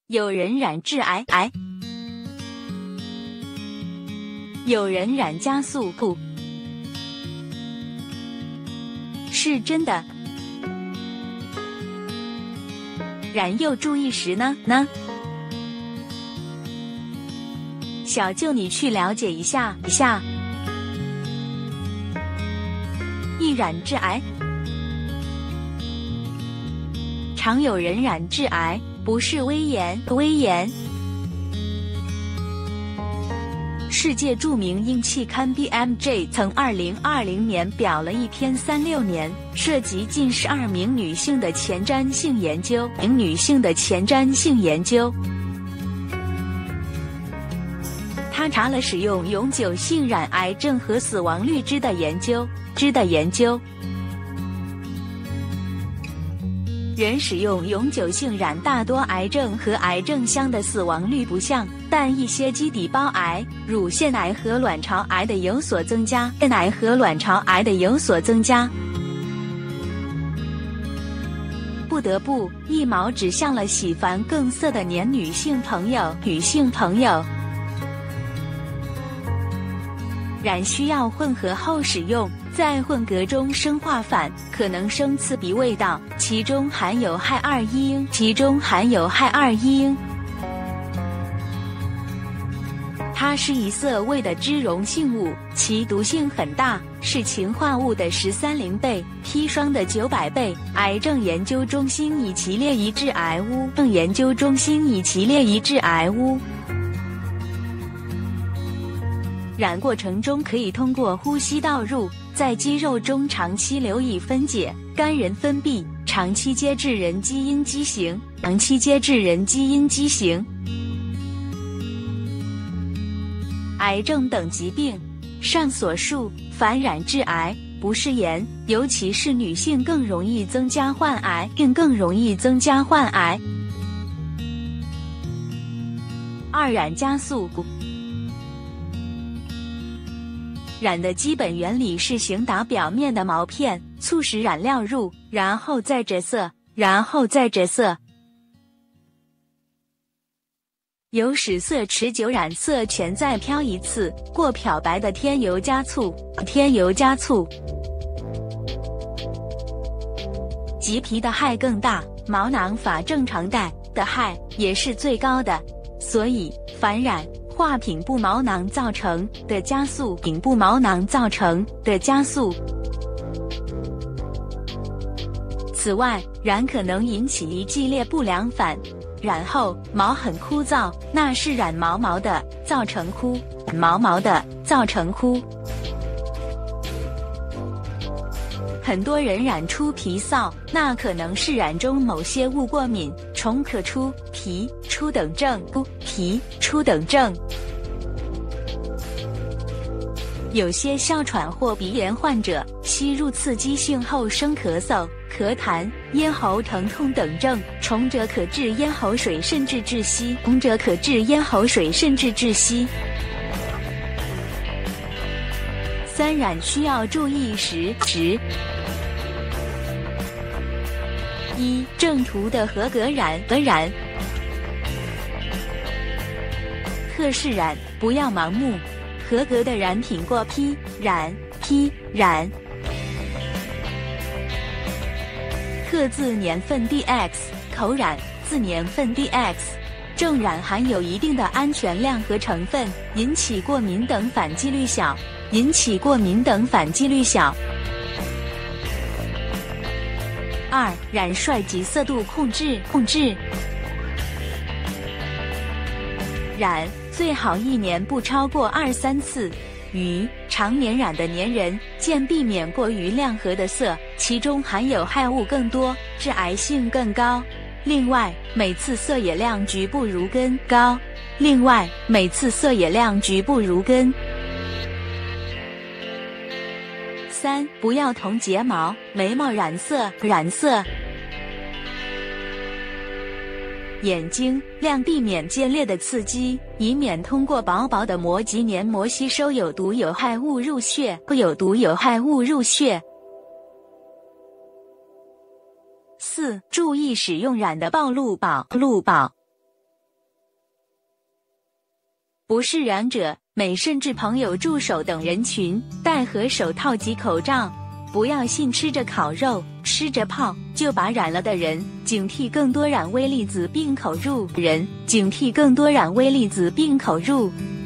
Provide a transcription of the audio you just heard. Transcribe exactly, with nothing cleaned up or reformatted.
有人染致癌癌，有人染加速不，是真的。染又注意时呢呢？小舅你去了解一下一下。易染致癌，常有人染致癌，不是危言危言。世界著名英期刊 B M J 曾二零二零年表了一篇三六年涉及近十二名女性的前瞻性研究，名女性的前瞻性研究。他查了使用永久性染癌症和死亡率之的研究，之的研究。人使用永久性染大多癌症和癌症相的死亡率不相，但一些基底胞癌、乳腺癌和卵巢癌的有所增加，腺癌和卵巢癌的有所增加。不得不一毛指向了喜欢更色的年女性朋友，女性朋友。染需要混合后使用，在混合中生化反可能生刺鼻味道，其中含有氦二一英，其中含有氦二一英。它是一色味的脂溶性物，其毒性很大，是氰化物的十三零倍，砒霜的九百倍。癌症研究中心以其列于致癌物，症研究中心以其列于致癌物。染过程中可以通过呼吸道入，在肌肉中长期留以分解，肝人分泌，长期接致人基因畸形，长期接致人基因畸形。癌症等疾病，上所述，凡染致癌，不是炎，尤其是女性更容易增加患癌，并更容易增加患癌。二染加速不。染的基本原理是形打表面的毛片，促使染料入，然后再着色，然后再着色，有使色持久，染色全再漂一次，过漂白的添油加醋，添油加醋。棘皮的氦更大，毛囊法正常带的氦也是最高的，所以凡染化品部毛囊造成的加速，品部毛囊造成的加速。此外，染可能引起一系列不良反，染后毛很枯燥，那是染毛毛的，造成枯；毛毛的，造成枯。很多人染出皮臊，那可能是染中某些物过敏，虫可出、皮出等症，皮出等症。有些哮喘或鼻炎患者吸入刺激性后生咳嗽、咳痰、咽喉疼痛等症，虫者可致咽喉水甚至窒息，虫者可致咽喉水甚至窒息。三染需要注意时时。一、正途的合格染和染，特是染，不要盲目。合格的染品过批染批染。特自年份 D X 口染，自年份 D X 正染含有一定的安全量和成分，引起过敏等反几率小，引起过敏等反几率小。二、染率及色度控制控制。染最好一年不超过二三次，于常年染的年人，见避免过于亮和的色，其中含有氦物更多，致癌性更高。另外，每次色野量局部如根高。另外，每次色野量局部如根。三、不要同睫毛、眉毛染色染色。眼睛亮，避免尖烈的刺激，以免通过薄薄的膜及黏膜吸收有毒有害物入血，有毒有害物入血。四、注意使用染的暴露宝露宝。 不是染者，美甚至朋友、助手等人群戴合手套及口罩。不要信吃着烤肉、吃着炮就把染了的人，警惕更多染微粒子并口入人，警惕更多染微粒子并口入。